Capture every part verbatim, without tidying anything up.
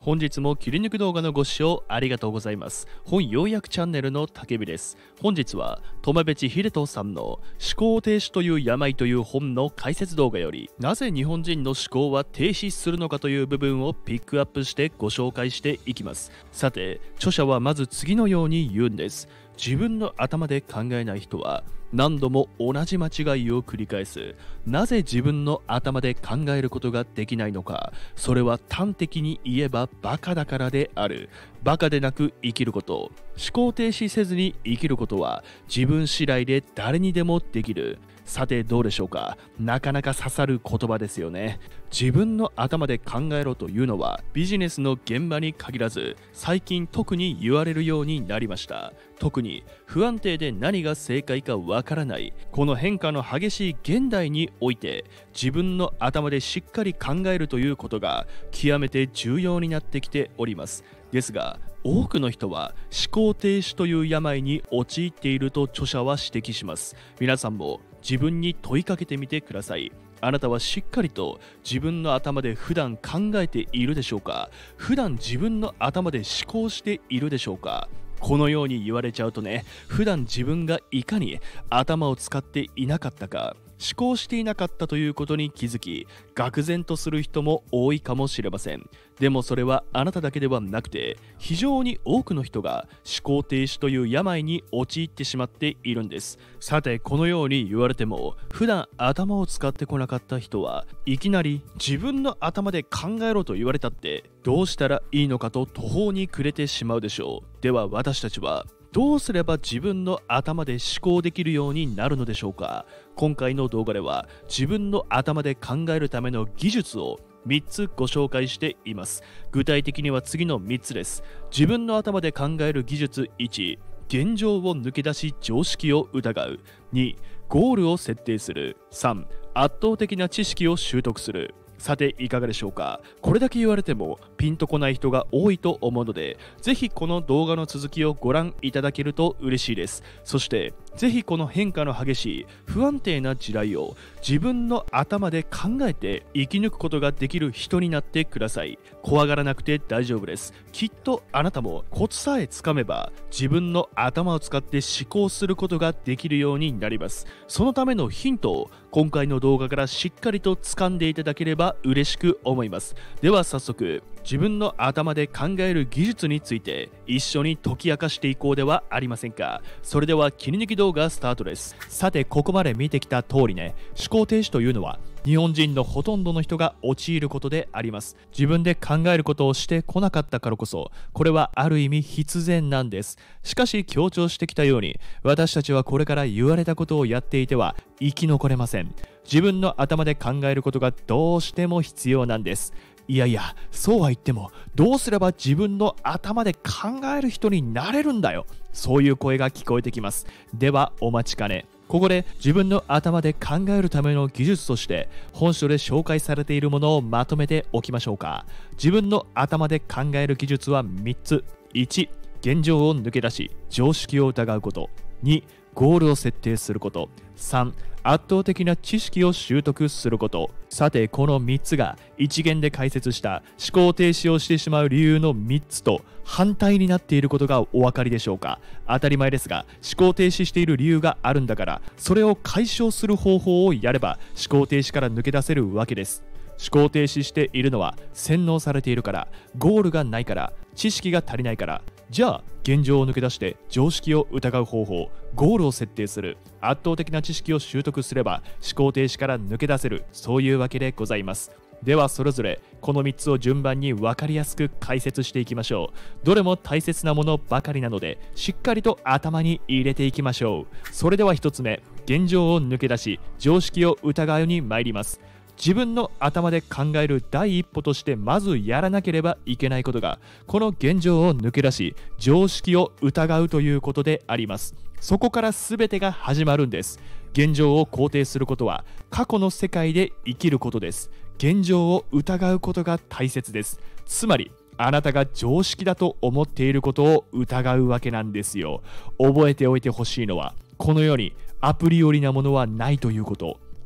本日も切り抜く動画のご視聴ありがとうございます。本要約チャンネルのたけびです。本日は苫部地秀人さんの思考停止という病という本の解説動画より、なぜ日本人の思考は停止するのかという部分をピックアップしてご紹介していきます。さて、著者はまず次のように言うんです。自分の頭で考えない人は何度も同じ間違いを繰り返す。なぜ自分の頭で考えることができないのか。それは端的に言えばバカだからである。バカでなく生きること、思考停止せずに生きることは自分次第で誰にでもできる。さてどうでしょうか。なかなか刺さる言葉ですよね。自分の頭で考えろというのはビジネスの現場に限らず最近特に言われるようになりました。特に不安定で何が正解かわからないこの変化の激しい現代において、自分の頭でしっかり考えるということが極めて重要になってきております。ですが多くの人は思考停止という病に陥っていると著者は指摘します。皆さんも自分に問いかけてみてください。あなたはしっかりと自分の頭で普段考えているでしょうか。普段自分の頭で思考しているでしょうか。このように言われちゃうとね、普段自分がいかに頭を使っていなかったか、思考していなかったということに気づき、愕然とする人も多いかもしれません。でもそれはあなただけではなくて、非常に多くの人が思考停止という病に陥ってしまっているんです。さて、このように言われても、普段頭を使ってこなかった人はいきなり自分の頭で考えろと言われたってどうしたらいいのかと途方に暮れてしまうでしょう。では私たちはどうすれば自分の頭で思考できるようになるのでしょうか。今回の動画では自分の頭で考えるための技術をみっつご紹介しています。具体的には次のみっつです。自分の頭で考える技術いち、現状を抜け出し常識を疑う。に、ゴールを設定する。さん、圧倒的な知識を習得する。さていかがでしょうか。これだけ言われてもピンとこない人が多いと思うので、ぜひこの動画の続きをご覧いただけると嬉しいです。そしてぜひこの変化の激しい不安定な時代を自分の頭で考えて生き抜くことができる人になってください。怖がらなくて大丈夫です。きっとあなたもコツさえつかめば自分の頭を使って思考することができるようになります。そのためのヒントを今回の動画からしっかりと掴んでいただければ嬉しく思います。では早速自分の頭で考える技術について一緒に解き明かしていこうではありませんか。それでは切り抜き動画スタートです。さてここまで見てきた通りね、思考停止というのは日本人のほとんどの人が陥ることであります。自分で考えることをしてこなかったからこそ、これはある意味必然なんです。しかし強調してきたように、私たちはこれから言われたことをやっていては生き残れません。自分の頭で考えることがどうしても必要なんです。いやいや、そうは言ってもどうすれば自分の頭で考える人になれるんだよ。そういう声が聞こえてきます。ではお待ちかね。ここで自分の頭で考えるための技術として本書で紹介されているものをまとめておきましょうか。自分の頭で考える技術はみっつ。いち、現状を抜け出し常識を疑うこと。に、ゴールを設定すること。さん、圧倒的な知識を習得すること。さてこのみっつが一元で解説した思考停止をしてしまう理由のみっつと反対になっていることがお分かりでしょうか。当たり前ですが、思考停止している理由があるんだから、それを解消する方法をやれば思考停止から抜け出せるわけです。思考停止しているのは洗脳されているから、ゴールがないから、知識が足りないから。じゃあ現状を抜け出して常識を疑う方法、ゴールを設定する、圧倒的な知識を習得すれば思考停止から抜け出せる、そういうわけでございます。ではそれぞれこのみっつを順番に分かりやすく解説していきましょう。どれも大切なものばかりなのでしっかりと頭に入れていきましょう。それではひとつめ、現状を抜け出し常識を疑うに参ります。自分の頭で考える第一歩としてまずやらなければいけないことが、この現状を抜け出し常識を疑うということであります。そこから全てが始まるんです。現状を肯定することは過去の世界で生きることです。現状を疑うことが大切です。つまりあなたが常識だと思っていることを疑うわけなんですよ。覚えておいてほしいのは、この世にアプリ寄りなものはないということ。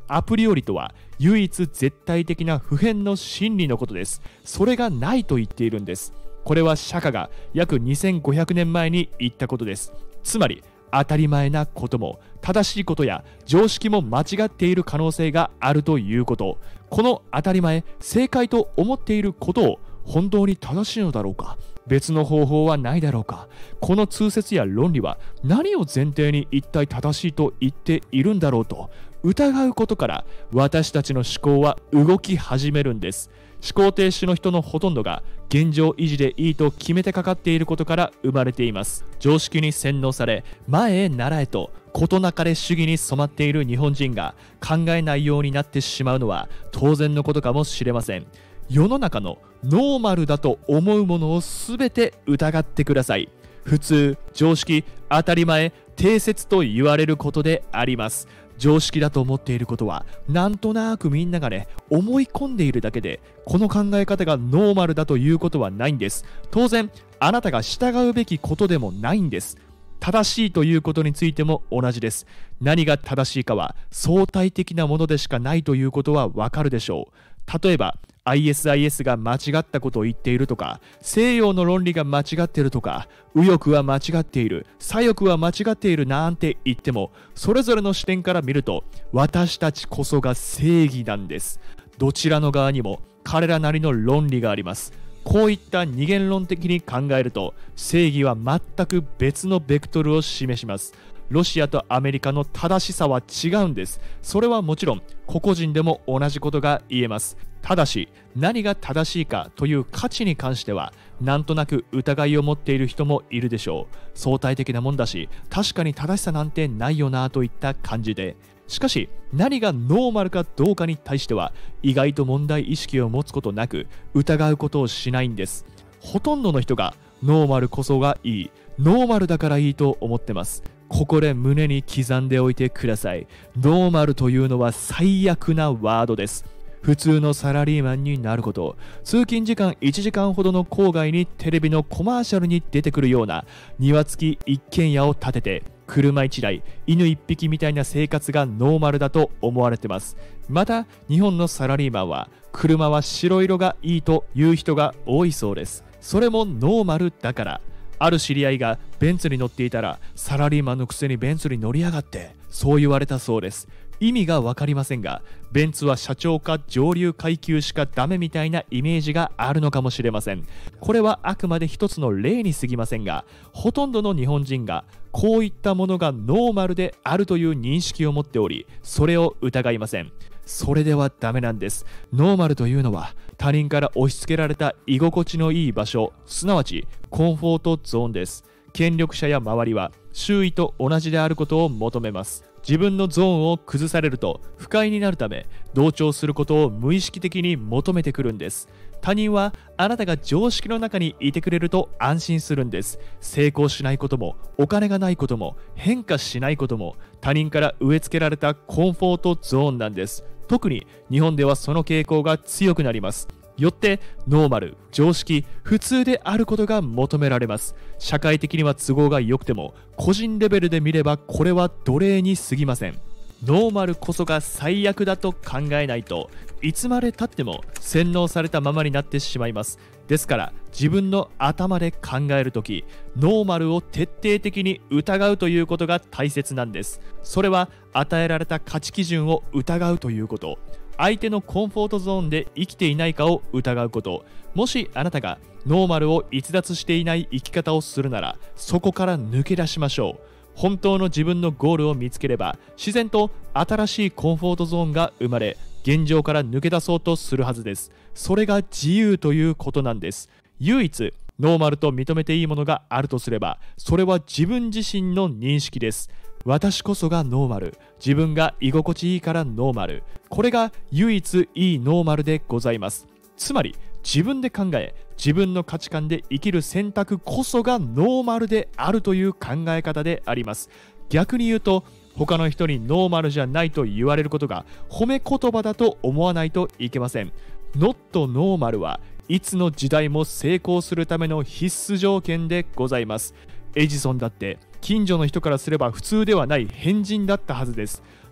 アプリオリとは唯一絶対的な普遍の真理のことです。それがないと言っているんです。これは釈迦が約にせんごひゃくねんまえに言ったことです。つまり当たり前なことも正しいことや常識も間違っている可能性があるということ。この当たり前、正解と思っていることを本当に正しいのだろうか、別の方法はないだろうか、この通説や論理は何を前提に一体正しいと言っているんだろうと疑うことから私たちの思考は動き始めるんです。思考停止の人のほとんどが現状維持でいいと決めてかかっていることから生まれています。常識に洗脳され前へ習えと事なかれ主義に染まっている日本人が考えないようになってしまうのは当然のことかもしれません。世の中のノーマルだと思うものを全て疑ってください。普通、常識、当たり前、定説と言われることであります。常識だと思っていることはなんとなくみんながね思い込んでいるだけで、この考え方がノーマルだということはないんです。当然あなたが従うべきことでもないんです。正しいということについても同じです。何が正しいかは相対的なものでしかないということはわかるでしょう。例えば アイエスアイエス が間違ったことを言っているとか、西洋の論理が間違っているとか、右翼は間違っている、左翼は間違っているなんて言っても、それぞれの視点から見ると私たちこそが正義なんです。どちらの側にも彼らなりの論理があります。こういった二元論的に考えると正義は全く別のベクトルを示します。ロシアとアメリカの正しさは違うんです。それはもちろん個々人でも同じことが言えます。ただし何が正しいかという価値に関してはなんとなく疑いを持っている人もいるでしょう。相対的なもんだし確かに正しさなんてないよなといった感じで、しかし何がノーマルかどうかに対しては意外と問題意識を持つことなく疑うことをしないんです。ほとんどの人がノーマルこそがいい、ノーマルだからいいと思ってます。ここで胸に刻んでおいてください。ノーマルというのは最悪なワードです。普通のサラリーマンになること、通勤時間いちじかんほどの郊外にテレビのコマーシャルに出てくるような庭付き一軒家を建てて車いちだい、犬いっぴきみたいな生活がノーマルだと思われてます。また日本のサラリーマンは車は白色がいいという人が多いそうです。それもノーマルだから。ある知り合いがベンツに乗っていたらサラリーマンのくせにベンツに乗りやがってそう言われたそうです。意味が分かりませんが、ベンツは社長か上流階級しかダメみたいなイメージがあるのかもしれません。これはあくまで一つの例に過ぎませんが、ほとんどの日本人がこういったものがノーマルであるという認識を持っており、それを疑いません。それではダメなんです。ノーマルというのは他人から押し付けられた居心地のいい場所、すなわちコンフォートゾーンです。権力者や周りは周囲と同じであることを求めます。自分のゾーンを崩されると不快になるため、同調することを無意識的に求めてくるんです。他人はあなたが常識の中にいてくれると安心するんです。成功しないこともお金がないことも変化しないことも他人から植え付けられたコンフォートゾーンなんです。特に日本ではその傾向が強くなります。よってノーマル、常識、普通であることが求められます。社会的には都合が良くても個人レベルで見ればこれは奴隷に過ぎません。ノーマルこそが最悪だと考えないといつまでたっても洗脳されたままになってしまいます。ですから自分の頭で考えるとき、ノーマルを徹底的に疑うということが大切なんです。それは与えられた価値基準を疑うということ、相手のコンフォートゾーンで生きていないかを疑うこと。もしあなたがノーマルを逸脱していない生き方をするなら、そこから抜け出しましょう。本当の自分のゴールを見つければ自然と新しいコンフォートゾーンが生まれ、現状から抜け出そうとするはずです。それが自由ということなんです。唯一ノーマルと認めていいものがあるとすれば、それは自分自身の認識です。私こそがノーマル、自分が居心地いいからノーマル、これが唯一いいノーマルでございます。つまり自分で考え、自分の価値観で生きる選択こそがノーマルであるという考え方であります。逆に言うと、他の人にノーマルじゃないと言われることが褒め言葉だと思わないといけません。ノットノーマルはいつの時代も成功するための必須条件でございます。エジソンだって近所の人からすれば普通ではない変人だったはずです。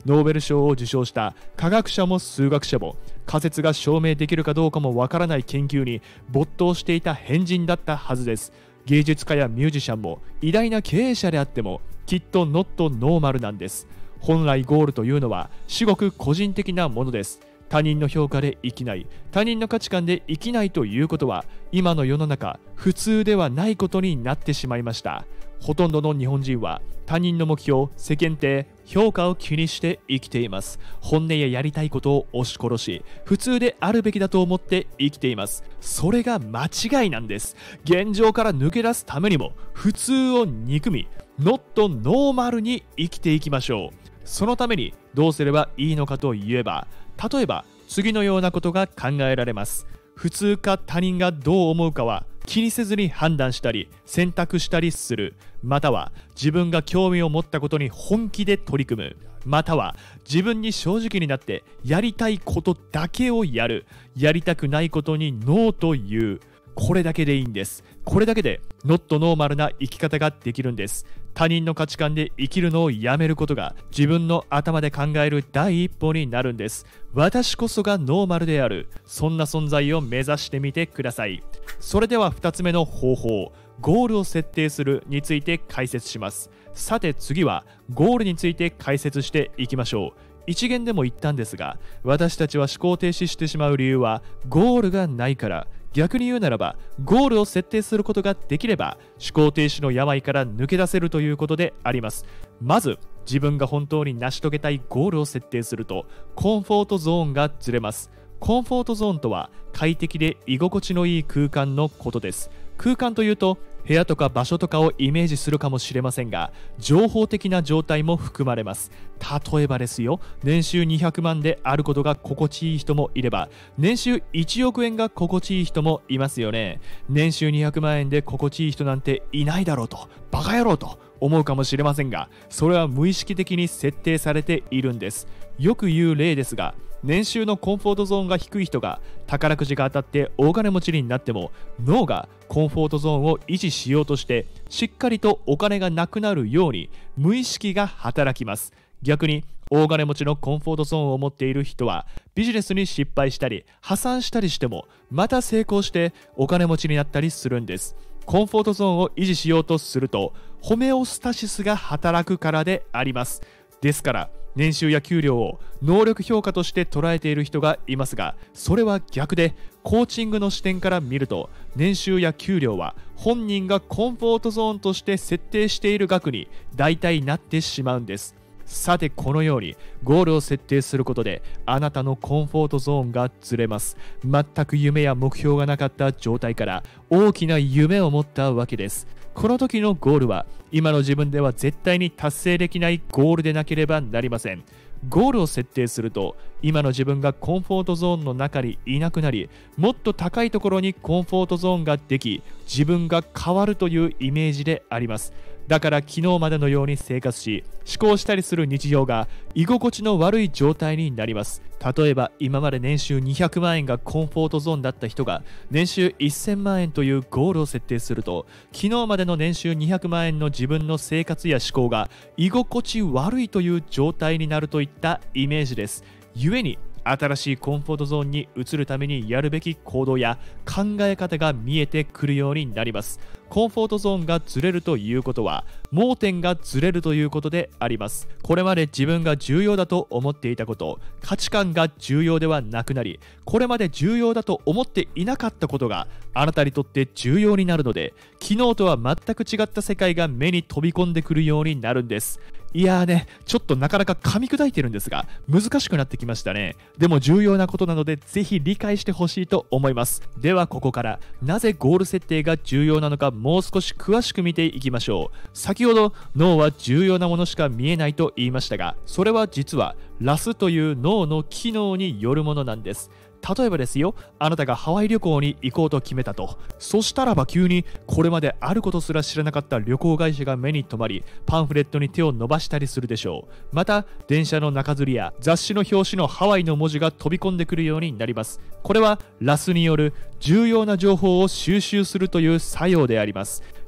ノーベル賞を受賞した科学者も数学者も仮説が証明できるかどうかもわからない研究に没頭していた変人だったはずです。芸術家やミュージシャンも偉大な経営者であってもきっとノットノーマルなんです。本来ゴールというのは至極個人的なものです。他人の評価で生きない、他人の価値観で生きないということは今の世の中普通ではないことになってしまいました。ほとんどの日本人は他人の目標、世間体、評価を気にして生きています。本音ややりたいことを押し殺し、普通であるべきだと思って生きています。それが間違いなんです。現状から抜け出すためにも普通を憎み、ノットノーマルに生きていきましょう。そのためにどうすればいいのかといえば、例えば次のようなことが考えられます。普通か他人がどう思うかは気にせずに判断したり選択したりする。または自分が興味を持ったことに本気で取り組む。または自分に正直になってやりたいことだけをやる。やりたくないことにノーと言う。これだけでいいんです。これだけでノットノーマルな生き方ができるんです。他人の価値観で生きるのをやめることが自分の頭で考える第一歩になるんです。私こそがノーマルである。そんな存在を目指してみてください。それではふたつめの方法、ゴールを設定するについて解説します。さて次はゴールについて解説していきましょう。一元でも言ったんですが、私たちは思考停止してしまう理由はゴールがないから。逆に言うならば、ゴールを設定することができれば思考停止の病から抜け出せるということであります。まず自分が本当に成し遂げたいゴールを設定するとコンフォートゾーンがずれます。コンフォートゾーンとは快適で居心地のいい空間のことです。空間というと部屋とか場所とかをイメージするかもしれませんが、情報的な状態も含まれます。例えばですよ、年収にひゃくまんであることが心地いい人もいれば、年収いちおくえんが心地いい人もいますよね。年収にひゃくまんえんで心地いい人なんていないだろうと、バカ野郎と思うかもしれませんが、それは無意識的に設定されているんです。よく言う例ですが、年収のコンフォートゾーンが低い人が宝くじが当たって大金持ちになっても、脳がコンフォートゾーンを維持しようとしてしっかりとお金がなくなるように無意識が働きます。逆に大金持ちのコンフォートゾーンを持っている人はビジネスに失敗したり破産したりしてもまた成功してお金持ちになったりするんです。コンフォートゾーンを維持しようとするとホメオスタシスが働くからであります。ですから年収や給料を能力評価として捉えている人がいますが、それは逆でコーチングの視点から見ると年収や給料は本人がコンフォートゾーンとして設定している額に大体なってしまうんです。さてこのようにゴールを設定することであなたのコンフォートゾーンがずれます。全く夢や目標がなかった状態から大きな夢を持ったわけです。この時のゴールは今の自分では絶対に達成できないゴールでなければなりません。ゴールを設定すると今の自分がコンフォートゾーンの中にいなくなり、もっと高いところにコンフォートゾーンができ、自分が変わるというイメージであります。だから昨日までのように生活し思考したりする日常が居心地の悪い状態になります。例えば今まで年収にひゃくまんえんがコンフォートゾーンだった人が年収せんまんえんというゴールを設定すると、昨日までの年収にひゃくまんえんの自分の生活や思考が居心地悪いという状態になるといったイメージです。故に新しいコンフォートゾーンに移るためにやるべき行動や考え方が見えてくるようになります。コンフォートゾーンがずれるということは盲点がずれるということであります。これまで自分が重要だと思っていたこと、価値観が重要ではなくなり、これまで重要だと思っていなかったことがあなたにとって重要になるので、昨日とは全く違った世界が目に飛び込んでくるようになるんです。いやーね、ちょっとなかなか噛み砕いてるんですが難しくなってきましたね。でも重要なことなのでぜひ理解してほしいと思います。ではここからなぜゴール設定が重要なのかもう少し詳しく見ていきましょう。先ほど脳は重要なものしか見えないと言いましたが、それは実はラスという脳の機能によるものなんです。例えばですよ、あなたがハワイ旅行に行こうと決めたと。そしたらば急にこれまであることすら知らなかった旅行会社が目に留まり、パンフレットに手を伸ばしたりするでしょう。また電車の中吊りや雑誌の表紙のハワイの文字が飛び込んでくるようになります。これはラスによる重要な情報を収集するという作用であります。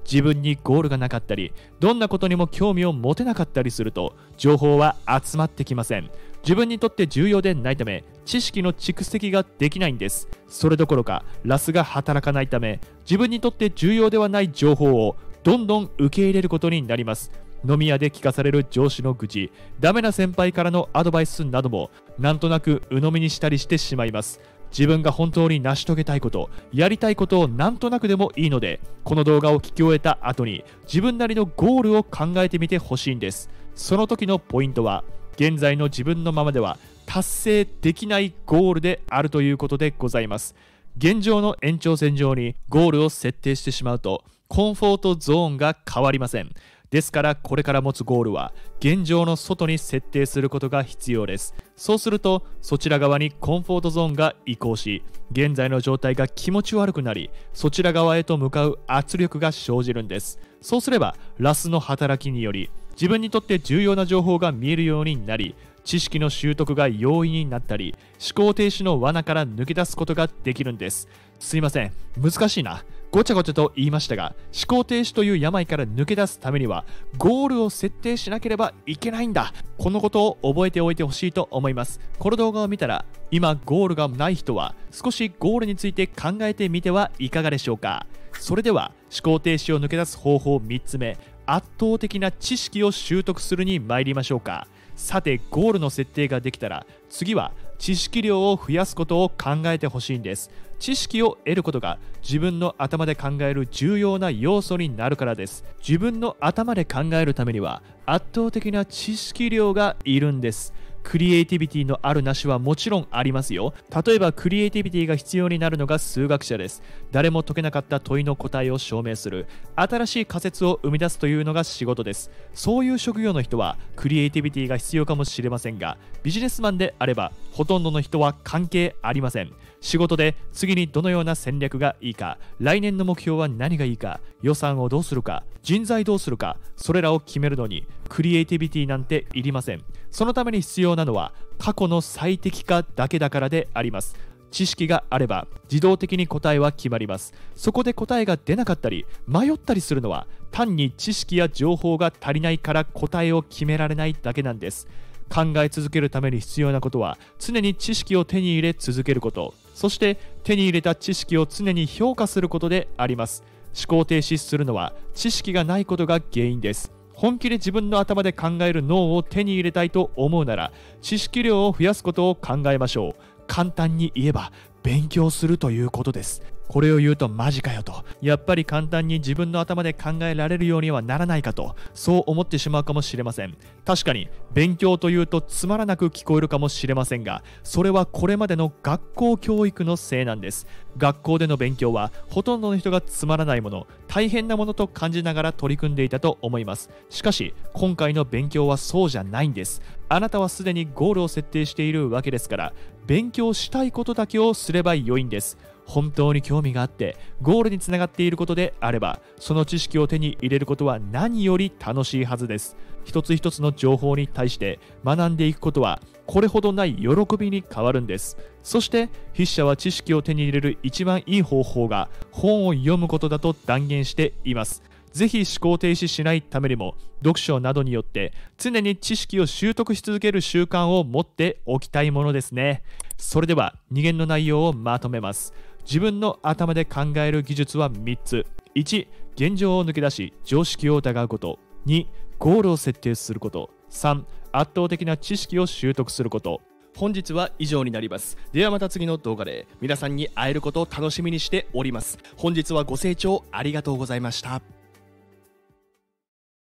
自分にゴールがなかったり、どんなことにも興味を持てなかったりすると、情報は集まってきません。自分にとって重要でないため、知識の蓄積ができないんです。それどころかラスが働かないため、自分にとって重要ではない情報をどんどん受け入れることになります。飲み屋で聞かされる上司の愚痴、ダメな先輩からのアドバイスなどもなんとなく鵜呑みにしたりしてしまいます。自分が本当に成し遂げたいこと、やりたいことをなんとなくでもいいので、この動画を聞き終えた後に自分なりのゴールを考えてみてほしいんです。その時のポイントは、現在の自分のままでは達成できないゴールであるということでございます。現状の延長線上にゴールを設定してしまうと、コンフォートゾーンが変わりません。ですからこれから持つゴールは現状の外に設定することが必要です。そうするとそちら側にコンフォートゾーンが移行し、現在の状態が気持ち悪くなり、そちら側へと向かう圧力が生じるんです。そうすればラスの働きにより自分にとって重要な情報が見えるようになり、知識の習得が容易になったり、思考停止の罠から抜け出すことができるんです。すいません、難しいな。ごちゃごちゃと言いましたが、思考停止という病から抜け出すためにはゴールを設定しなければいけないんだ。このことを覚えておいてほしいと思います。この動画を見たら今ゴールがない人は少しゴールについて考えてみてはいかがでしょうか。それでは思考停止を抜け出す方法みっつめ、圧倒的な知識を習得するに参りましょうか。さてゴールの設定ができたら、次は知識量を増やすことを考えてほしいんです。知識を得ることが自分の頭で考える重要な要素になるからです。自分の頭で考えるためには圧倒的な知識量がいるんです。クリエイティビティのあるなしはもちろんありますよ。例えばクリエイティビティが必要になるのが数学者です。誰も解けなかった問いの答えを証明する、新しい仮説を生み出すというのが仕事です。そういう職業の人はクリエイティビティが必要かもしれませんが、ビジネスマンであればほとんどの人は関係ありません。仕事で次にどのような戦略がいいか、来年の目標は何がいいか、予算をどうするか、人材どうするか、それらを決めるのにクリエイティビティなんていりません。そのために必要なのは過去の最適化だけだからであります。知識があれば自動的に答えは決まります。そこで答えが出なかったり迷ったりするのは、単に知識や情報が足りないから答えを決められないだけなんです。考え続けるために必要なことは、常に知識を手に入れ続けること、そして手に入れた知識を常に評価することであります。思考停止するのは知識がないことが原因です。本気で自分の頭で考える脳を手に入れたいと思うなら、知識量を増やすことを考えましょう。簡単に言えば勉強するということです。これを言うとマジかよと、やっぱり簡単に自分の頭で考えられるようにはならないかと、そう思ってしまうかもしれません。確かに勉強というとつまらなく聞こえるかもしれませんが、それはこれまでの学校教育のせいなんです。学校での勉強はほとんどの人がつまらないもの、大変なものと感じながら取り組んでいたと思います。しかし今回の勉強はそうじゃないんです。あなたはすでにゴールを設定しているわけですから、勉強したいことだけをすれば良いんです。本当に興味があってゴールにつながっていることであれば、その知識を手に入れることは何より楽しいはずです。一つ一つの情報に対して学んでいくことはこれほどない喜びに変わるんです。そして筆者は知識を手に入れる一番いい方法が本を読むことだと断言しています。ぜひ思考停止しないためにも、読書などによって常に知識を習得し続ける習慣を持っておきたいものですね。それではに限の内容をまとめます。自分の頭で考える技術はみっつ。いち、現状を抜け出し常識を疑うこと。に、ゴールを設定すること。さん、圧倒的な知識を習得すること。本日は以上になります。ではまた次の動画で皆さんに会えることを楽しみにしております。本日はご清聴ありがとうございました。